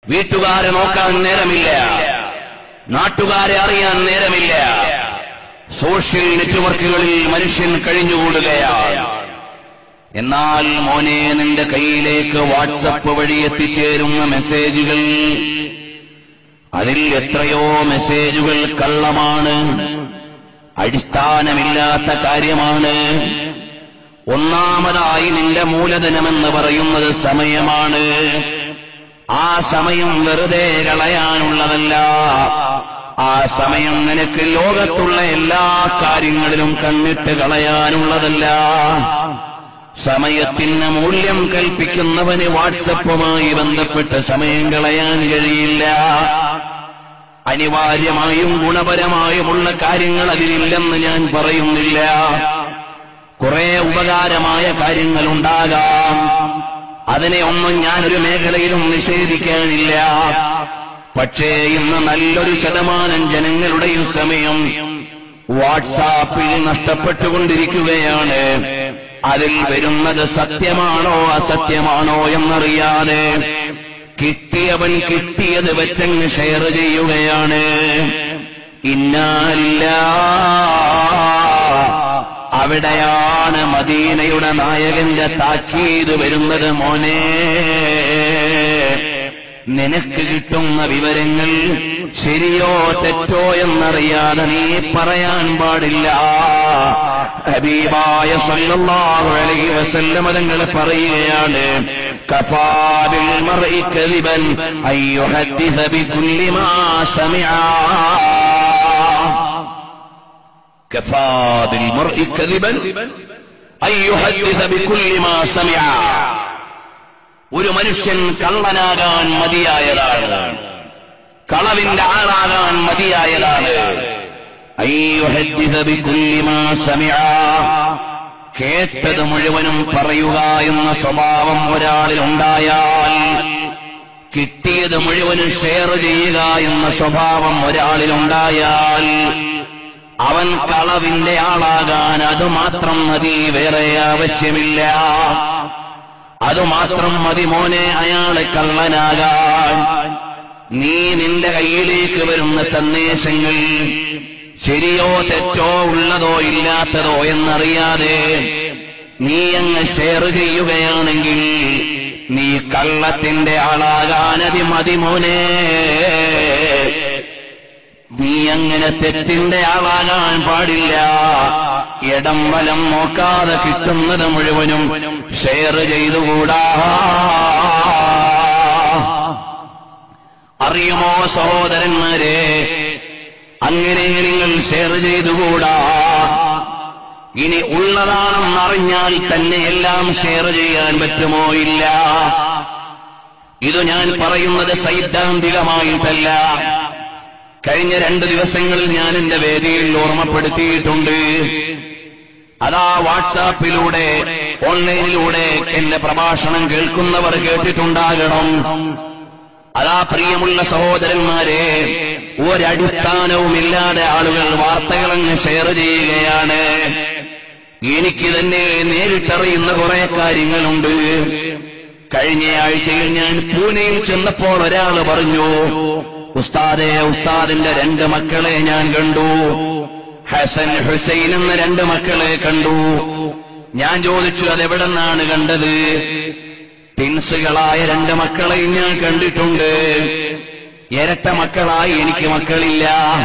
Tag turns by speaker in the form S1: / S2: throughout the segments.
S1: വീട്ടുകാരെ നോക്കാൻ നേരമില്ല, നാട്ടുകാരെ അറിയാൻ നേരമില്ല. സോഷ്യൽ നെറ്റ്വർക്കുകളിൽ മനുഷ്യൻ കഴിഞ്ഞുകൂടുകയാണ്. എന്നാൽ മോനെ, നിന്റെ കയ്യിലേക്ക് വാട്സപ്പ് വഴി എത്തിച്ചേരുന്ന മെസ്സേജുകൾ, അതിൽ എത്രയോ മെസ്സേജുകൾ കള്ളമാണ്, അടിസ്ഥാനമില്ലാത്ത കാര്യമാണ്. ഒന്നാമതായി നിന്റെ മൂലധനമെന്ന് പറയുന്നത് സമയമാണ്. ആ സമയം വെറുതെ കളയാനുള്ളതല്ല. ആ സമയം നിനക്ക് ലോകത്തുള്ള എല്ലാ കാര്യങ്ങളിലും കണ്ണിട്ട് കളയാനുള്ളതല്ല. സമയത്തിന് മൂല്യം കൽപ്പിക്കുന്നവന് വാട്സപ്പുമായി ബന്ധപ്പെട്ട് സമയം കളയാൻ കഴിയില്ല. അനിവാര്യമായും ഗുണപരമായുമുള്ള കാര്യങ്ങൾ അതിലില്ലെന്ന് ഞാൻ പറയുന്നില്ല. കുറെ ഉപകാരമായ കാര്യങ്ങളുണ്ടാകാം, അതിനെ ഒന്നും ഞാനൊരു മേഖലയിലും നിഷേധിക്കാനില്ല. പക്ഷേ ഇന്ന് നല്ലൊരു ശതമാനം ജനങ്ങളുടെയും സമയം വാട്സാപ്പിൽ നഷ്ടപ്പെട്ടുകൊണ്ടിരിക്കുകയാണ്. അതിൽ വരുന്നത് സത്യമാണോ അസത്യമാണോ എന്നറിയാതെ കിട്ടിയവൻ കിട്ടിയത് വെച്ചങ്ങ് ഷെയർ ചെയ്യുകയാണ്. അവിടെയാണ് മദീനയുടെ നായകന്റെ താക്കീത് വരുന്നത്. മോനെ, നിനക്ക് കിട്ടുന്ന വിവരങ്ങൾ ശരിയോ തെറ്റോ എന്നറിയാതെ നീ പറയാൻ പാടില്ല. ഹബീബായ സല്ലല്ലാഹു അലൈഹി വസല്ലം തങ്ങൾ പറയുകയാണ്, കഫാ ബിൽ മർഇ കദിബൻ അയ്യുഹദ്ദിസ ബികുല്ലി മാ സമിഅ. കഫാ ബിൽ മർഇ കദിബൻ അയ്യുഹദ്ദിസ ബികുല്ലി മാ സമിഅ. ഒരു മനുഷ്യൻ കള്ളനാകാൻ മതിയായതാണ്, കളവിന്റെ ആളാകാൻ മതിയായതാണ്. അയ്യുഹദ്ദിസ ബികുല്ലി മാ സമിഅ. കേട്ടത് മുഴുവനും പറയുക എന്ന സ്വഭാവം ഒരാളിൽ ഉണ്ടായാൽ, കിട്ടിയത് മുഴുവനും ഷെയർ ചെയ്യുക എന്ന സ്വഭാവം ഒരാളിൽ ഉണ്ടായാൽ, അവൻ കളവിന്റെ ആളാകാൻ അതുമാത്രം മതി, വേറെ ആവശ്യമില്ല. അതുമാത്രം മതി മോനെ അയാളെ കള്ളനാകാൻ. നീ നിന്റെ കയ്യിലേക്ക് വരുന്ന സന്ദേശങ്ങൾ ശരിയോ തെറ്റോ ഉള്ളതോ ഇല്ലാത്തതോ എന്നറിയാതെ നീ അങ്ങ് ഷെയർ ചെയ്യുകയാണെങ്കിൽ നീ കള്ളത്തിന്റെ ആളാകാനതി മതി മോനെ. നീ അങ്ങനെ തെറ്റിന്റെ ആളാകാൻ പാടില്ല. ഇടം വലം നോക്കാതെ കിട്ടുന്നത് മുഴുവനും ഷെയർ ചെയ്തുകൂടാ. അറിയുമോ സഹോദരന്മാരെ, അങ്ങനെ നിങ്ങൾ ഷെയർ ചെയ്തുകൂടാ. ഇനി ഉള്ളതാണെന്നറിഞ്ഞാൽ തന്നെ എല്ലാം ഷെയർ ചെയ്യാൻ പറ്റുമോ? ഇല്ല. ഇത് ഞാൻ പറയുന്നത് സൈദ്ധാന്തികമായിട്ടല്ല. കഴിഞ്ഞ 2 ദിവസങ്ങളിൽ ഞാൻ എന്റെ വേദിയിൽ ഓർമ്മപ്പെടുത്തിയിട്ടുണ്ട്. അതാ വാട്സാപ്പിലൂടെ ഓൺലൈനിലൂടെ എന്റെ പ്രഭാഷണം കേൾക്കുന്നവർ കേട്ടിട്ടുണ്ടാകണം. അതാ പ്രിയമുള്ള സഹോദരന്മാരെ, ഒരടിസ്ഥാനവുമില്ലാതെ ആളുകൾ വാർത്തകളങ്ങ് ഷെയർ ചെയ്യുകയാണ്. എനിക്ക് തന്നെ നേരിട്ടറിയുന്ന കുറെ കാര്യങ്ങളുണ്ട്. കഴിഞ്ഞ ആഴ്ചയിൽ ഞാൻ പൂനെയിൽ ചെന്നപ്പോൾ ഒരാൾ പറഞ്ഞു, ഉസ്താദേ, ഉസ്താദിന്റെ 2 മക്കളെ ഞാൻ കണ്ടു. ഹസൻ ഹുസൈൻ എന്ന 2 മക്കളെ കണ്ടു. ഞാൻ ചോദിച്ചു, അതെവിടെന്നാണ് കണ്ടത്? ട്വിൻസുകളായ 2 മക്കളെയും ഞാൻ കണ്ടിട്ടുണ്ട്. ഇരട്ട മക്കളായി എനിക്ക് മക്കളില്ല.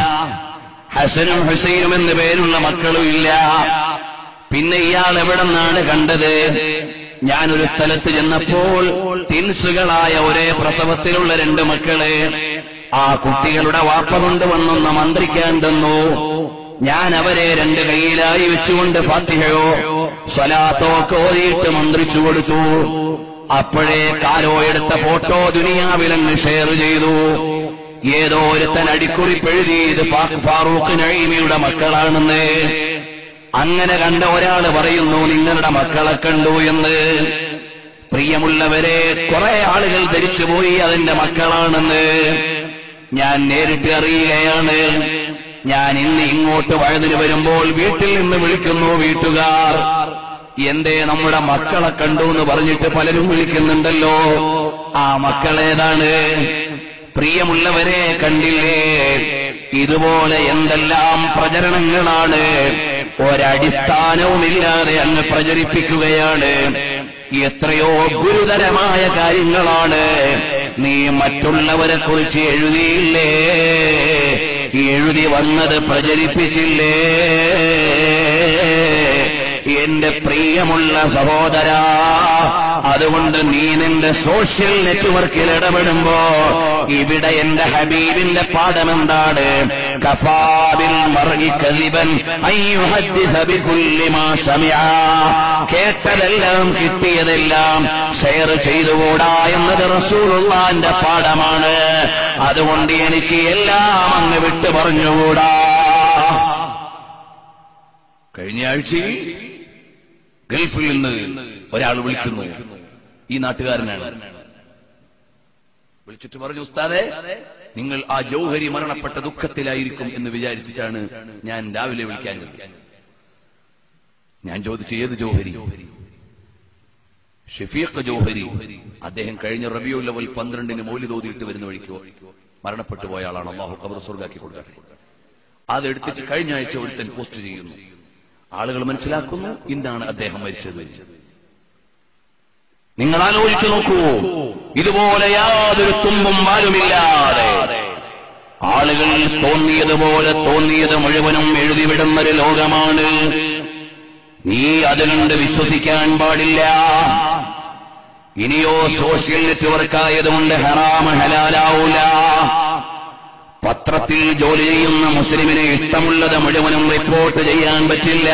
S1: ഹസനും ഹുസൈനും എന്ന് പേരുള്ള മക്കളും ഇല്ല. പിന്നെ ഇയാൾ എവിടെന്നാണ് കണ്ടത്? ഞാനൊരു സ്ഥലത്ത് ചെന്നപ്പോൾ ട്വിൻസുകളായ ഒരേ പ്രസവത്തിലുള്ള 2 മക്കളെ ആ കുട്ടികളുടെ വാപ്പ കൊണ്ടുവന്നൊന്ന് മന്ത്രിക്കാൻ തന്നു. ഞാൻ അവരെ 2 കൈയിലായി വെച്ചുകൊണ്ട് ഫാത്തിഹയോ സ്വലാത്തോ ഒക്കെ ഓതിയിട്ട് മന്ത്രിച്ചു കൊടുത്തു. അപ്പോഴേ കാരോ എടുത്ത ഫോട്ടോ ദുനിയാവിലങ്ങ് ഷെയർ ചെയ്തു. ഏതോ ഒരുത്തൻ അടിക്കുറിപ്പെഴുതി ഇത് ഫാറൂഖ് നഈമിയുടെ മക്കളാണെന്ന്. അങ്ങനെ കണ്ട ഒരാൾ പറയുന്നു, നിങ്ങളുടെ മക്കളെ കണ്ടു എന്ന്. പ്രിയമുള്ളവരെ, കുറെ ആളുകൾ ധരിച്ചുപോയി അതിന്റെ മക്കളാണെന്ന്. ഞാൻ നേരിട്ട് അറിയുകയാണ്. ഞാൻ ഇന്ന് ഇങ്ങോട്ട് വഴുതിന് വരുമ്പോൾ വീട്ടിൽ നിന്ന് വിളിക്കുന്നു വീട്ടുകാർ. എന്തേ നമ്മുടെ മക്കളെ കണ്ടു എന്ന് പറഞ്ഞിട്ട് പലരും വിളിക്കുന്നുണ്ടല്ലോ. ആ മക്കളേതാണ്? പ്രിയമുള്ളവരെ, കണ്ടില്ലേ ഇതുപോലെ എന്തെല്ലാം പ്രചരണങ്ങളാണ് ഒരടിസ്ഥാനവുമില്ലാതെ അങ്ങ് പ്രചരിപ്പിക്കുകയാണ്. എത്രയോ ഗുരുതരമായ കാര്യങ്ങളാണ് നീ മറ്റുള്ളവരെ കുറിച്ച് എഴുതിയില്ലേ, എഴുതി വന്നത് പ്രചരിപ്പിച്ചില്ലേ? എന്റെ പ്രിയമുള്ള സഹോദരാ, അതുകൊണ്ട് നീ നിന്റെ സോഷ്യൽ നെറ്റ്വർക്കിൽ ഇടപെടുമ്പോ ഇവിടെ എന്റെ ഹബീബിന്റെ പാഠമെന്താണ്? കഫാബിൽ മർഇ കദിബൻ അയ്യുഹദ്ദിസ ബികുല്ലി മാ സമിഅ. കേട്ടതെല്ലാം കിട്ടിയതെല്ലാം ഷെയർ ചെയ്തുകൂടാ എന്നത് റസൂലുള്ളാഹിന്റെ പാഠമാണ്. അതുകൊണ്ട് എനിക്ക് എല്ലാം അങ്ങ് വിട്ടു പറഞ്ഞുകൂടാ. കഴിഞ്ഞ ആഴ്ചയിൽ ഗൾഫിൽ നിന്ന് ഒരാൾ വിളിക്കുന്നു, ഈ നാട്ടുകാരനാണ്. വിളിച്ചിട്ട് പറഞ്ഞു, ഉസ്താദേ, നിങ്ങൾ ആ ജൗഹരി മരണപ്പെട്ട ദുഃഖത്തിലായിരിക്കും എന്ന് വിചാരിച്ചിട്ടാണ് ഞാൻ രാവിലെ വിളിക്കാൻ. ഞാൻ ചോദിച്ചു, ഏത് ജൗഹരി? ഷഫീഖ് ജൗഹരി. അദ്ദേഹം കഴിഞ്ഞ റബീഉൽ അവ്വൽ 12 മൗലിദ് ഓതിയിട്ട് വരുന്ന വഴിക്കോ മരണപ്പെട്ടു പോയ ആളാണ്. അല്ലാഹു ഖബർ സ്വർഗ്ഗാക്കി കൊടുക്കട്ടെ. അതെടുത്തിട്ട് കഴിഞ്ഞ ആഴ്ച ഒരുത്തൻ പോസ്റ്റ് ചെയ്യുന്നു. ആളുകൾ മനസ്സിലാക്കുന്നു ഇന്നാണ് അദ്ദേഹം മരിച്ചത്. നിങ്ങൾ ആലോചിച്ചു നോക്കൂ, ഇതുപോലെ യാതൊരു തുമ്പും വാലുമില്ലാതെ ആളുകൾ തോന്നിയതുപോലെ തോന്നിയത് മുഴുവനും എഴുതിവിടുന്നൊരു ലോകമാണ്. നീ അതിലുണ്ട് വിശ്വസിക്കാൻ പാടില്ല. ഇനിയോ സോഷ്യൽ നെറ്റ്വർക്കായതുകൊണ്ട് ഹറാം ഹലാലാവൂല. പത്രത്തിൽ ജോലി ചെയ്യുന്ന മുസ്ലിമിന് ഇഷ്ടമുള്ളത് മുഴുവനും റിപ്പോർട്ട് ചെയ്യാൻ പറ്റില്ല.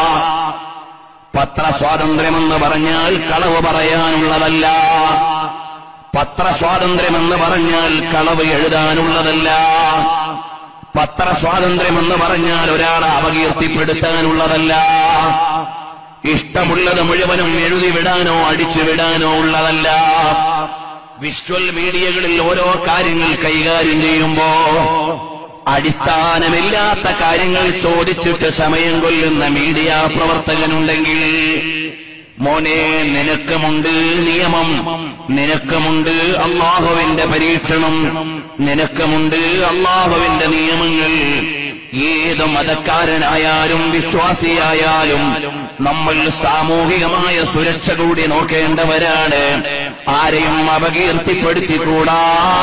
S1: പത്രസ്വാതന്ത്ര്യമെന്ന് പറഞ്ഞാൽ കളവ് പറയാനുള്ളതല്ല. പത്രസ്വാതന്ത്ര്യമെന്ന് പറഞ്ഞാൽ കളവ് എഴുതാനുള്ളതല്ല. പത്രസ്വാതന്ത്ര്യമെന്ന് പറഞ്ഞാൽ ഒരാളെ അപകീർത്തിപ്പെടുത്താനുള്ളതല്ല. ഇഷ്ടമുള്ളത് മുഴുവനും എഴുതിവിടാനോ അടിച്ചുവിടാനോ ഉള്ളതല്ല. വിഷ്വൽ മീഡിയകളിൽ ഓരോ കാര്യങ്ങൾ കൈകാര്യം ചെയ്യുമ്പോ അടിസ്ഥാനമില്ലാത്ത കാര്യങ്ങൾ ചോദിച്ചിട്ട് സമയം കൊല്ലുന്ന മീഡിയ പ്രവർത്തകനുണ്ടെങ്കിൽ, മോനെ, നിനക്കുമുണ്ട് നിയമം, നിനക്കുമുണ്ട് അല്ലാഹുവിന്റെ പരീക്ഷണം, നിനക്കുമുണ്ട് അല്ലാഹുവിന്റെ നിയമങ്ങൾ. ഏത് മതക്കാരനായാലും വിശ്വാസിയായാലും നമ്മൾ സാമൂഹികമായ സുരക്ഷ കൂടി നോക്കേണ്ടവരാണ്. ആരെയും അപകീർത്തിപ്പെടുത്തിക്കൂടാ.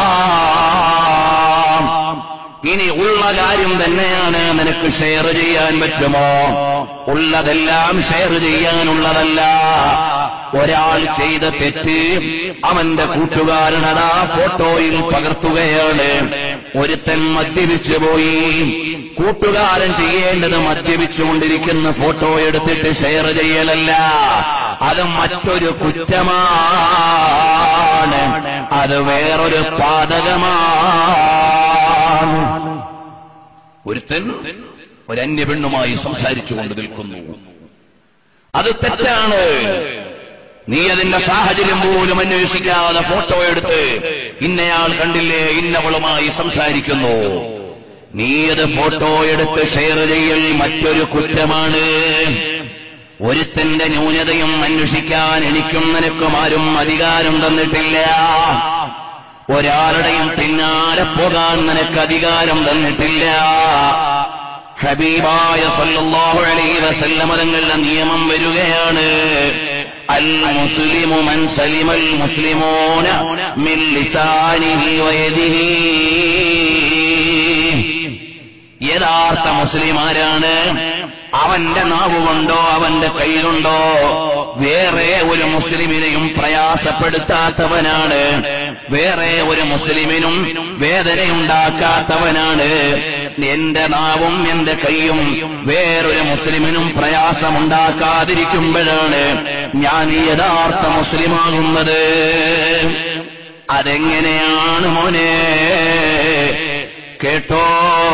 S1: ഇനി ഉള്ള കാര്യം തന്നെയാണ് നിനക്ക് ഷെയർ ചെയ്യാൻ പറ്റുമോ? ഉള്ളതെല്ലാം ഷെയർ ചെയ്യാനുള്ളതല്ല. ഒരാൾ ചെയ്ത തെറ്റ് അവന്റെ കൂട്ടുകാരനതാ ഫോട്ടോയിൽ പകർത്തുകയാണ്. ഒരുത്തൻ മദ്യപിച്ചു പോയി. കൂട്ടുകാരൻ ചെയ്യേണ്ടത് മദ്യപിച്ചുകൊണ്ടിരിക്കുന്ന ഫോട്ടോ എടുത്തിട്ട് ഷെയർ ചെയ്യലല്ല, അത് മറ്റൊരു കുറ്റമാണ്, അത് വേറൊരു പാതകമാണ്. ഒരുത്തൻ ഒരന്യ പെണ്ണുമായി സംസാരിച്ചുകൊണ്ട് നിൽക്കുന്നു, അത് തെറ്റാണ്. നീ അതിന്റെ സാഹചര്യം പോലും അന്വേഷിക്കാതെ ഫോട്ടോ എടുത്ത് ഇന്നയാൾ കണ്ടില്ലേ ഇന്നവളുമായി സംസാരിക്കുന്നു, നീ അത് ഫോട്ടോ എടുത്ത് ഷെയർ ചെയ്യൽ മറ്റൊരു കുറ്റമാണ്. ഒരുത്തന്റെ ന്യൂനതയും അന്വേഷിക്കാൻ എനിക്കും നിനക്കും ആരും അധികാരം തന്നിട്ടില്ല. ഒരാളുടെയും പിന്നാലെ പോകാൻ നിനക്ക് അധികാരം തന്നിട്ടില്ല. ഹബീബായ സല്ലല്ലാഹു അലൈഹി വസല്ലം തങ്ങളുടെ നിയമം വരികയാണ്, അൽ മുസ്ലിമു മൻ സലിമൽ മുസ്ലിമൂന മിൻ ലിസാനിഹി വയദിഹി. യഥാർത്ഥ മുസ്ലിമാരാണ് അവന്റെ നാവുകൊണ്ടോ അവന്റെ കൈകൊണ്ടോ വേറെ ഒരു മുസ്ലിമിനെയും പ്രയാസപ്പെടുത്താത്തവനാണ്, വേറെ ഒരു മുസ്ലിമിനും വേദനയുണ്ടാക്കാത്തവനാണ്. എന്റെ നാവും എന്റെ കൈയും വേറൊരു മുസ്ലിമിനും പ്രയാസമുണ്ടാക്കാതിരിക്കുമ്പോഴാണ് ഞാൻ യഥാർത്ഥ മുസ്ലിമാകുന്നത്. അതെങ്ങനെയാണ് മോനെ? കേട്ടോ,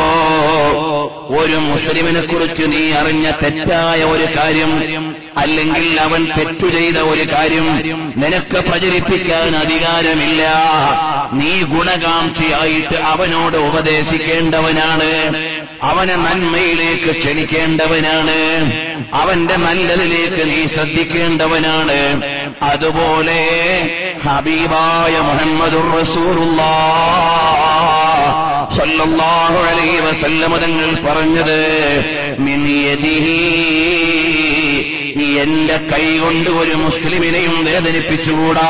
S1: ഒരു മുസ്ലിമിനെ കുറിച്ച് നീ അറിഞ്ഞ തെറ്റായ ഒരു കാര്യം, അല്ലെങ്കിൽ അവൻ തെറ്റു ചെയ്ത ഒരു കാര്യം നിനക്ക് പ്രചരിപ്പിക്കാൻ അധികാരമില്ല. നീ ഗുണകാംക്ഷിയായിട്ട് അവനോട് ഉപദേശിക്കേണ്ടവനാണ്, അവനെ നന്മയിലേക്ക് ക്ഷണിക്കേണ്ടവനാണ്, അവന്റെ നല്ലതിലേക്ക് നീ ശ്രദ്ധിക്കേണ്ടവനാണ്. അതുപോലെ ഹബീബായ മുഹമ്മദുർ റസൂലുള്ളാഹ് വസല്ലം തങ്ങൾ പറഞ്ഞത് മിൻ യദിഹി, എന്റെ കൈ കൊണ്ട് ഒരു മുസ്ലിമിനെയും വേദനിപ്പിച്ചുകൂടാ.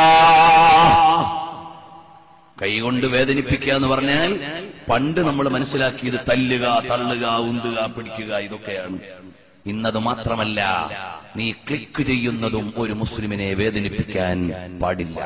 S1: കൈകൊണ്ട് വേദനിപ്പിക്കുക എന്ന് പറഞ്ഞാൽ പണ്ട് നമ്മൾ മനസ്സിലാക്കിയത് തല്ലുക, തള്ളുക, ഉന്തുക, പിടിക്കുക ഇതൊക്കെയാണ്. ഇന്നത് മാത്രമല്ല, നീ ക്ലിക്ക് ചെയ്യുന്നതും ഒരു മുസ്ലിമിനെ വേദനിപ്പിക്കാൻ പാടില്ല.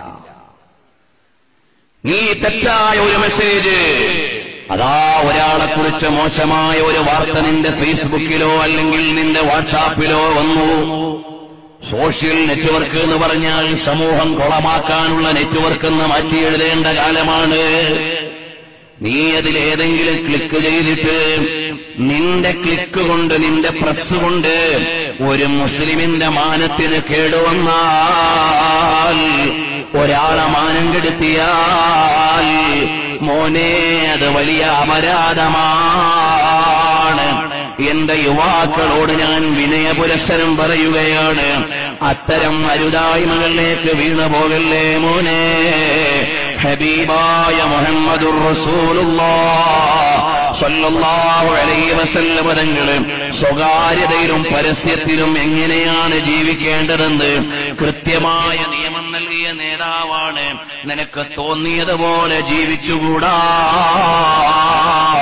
S1: നീ തെറ്റായ ഒരു മെസ്സേജ്, അതാ ഒരാളെ കുറിച്ച് മോശമായ ഒരു വാർത്ത നിന്റെ ഫേസ്ബുക്കിലോ അല്ലെങ്കിൽ നിന്റെ വാട്സാപ്പിലോ വന്നു. സോഷ്യൽ നെറ്റ്വർക്ക് എന്ന് പറഞ്ഞാൽ സമൂഹം കൊളമാക്കാനുള്ള നെറ്റ്വർക്ക് എന്ന് മാറ്റി എഴുതേണ്ട കാലമാണ്. നീ അതിലേതെങ്കിലും ക്ലിക്ക് ചെയ്തിട്ട് നിന്റെ ക്ലിക്ക് കൊണ്ട്, നിന്റെ പ്രസ് കൊണ്ട് ഒരു മുസ്ലിമിന്റെ മാനത്തിന് കേടുവന്നാൽ, ഒരാളെ മാനം കെടുത്തിയാൽ മോനെ അത് വലിയ അപരാധമാണ്. എന്റെ യുവാക്കളോട് ഞാൻ വിനയപുരസ്സരം പറയുകയാണ്, അത്തരം അരുതായ്മകളിലേക്ക് വീണു പോകല്ലേ മോനെ. ഹബീബായ മുഹമ്മദുർ റസൂലുള്ളാഹ് സ്വല്ലല്ലാഹു അലൈഹി വസല്ലം തങ്ങള് സ്വകാര്യതയിലും പരസ്യത്തിലും എങ്ങനെയാണ് ജീവിക്കേണ്ടതെന്ന് കൃത്യമായ നിയമം നൽകിയ നേതാവാണ്. നിനക്ക് തോന്നിയതുപോലെ ജീവിച്ചുകൂടാ.